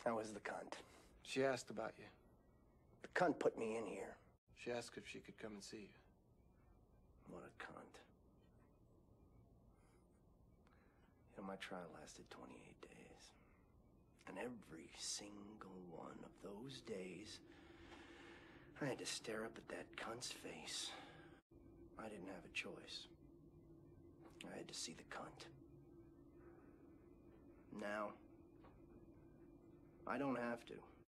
How is the cunt? She asked about you. The cunt put me in here. She asked if she could come and see you. What a cunt. You know, my trial lasted 28 days. And every single one of those days, I had to stare up at that cunt's face. I didn't have a choice. I had to see the cunt. Now, I don't have to.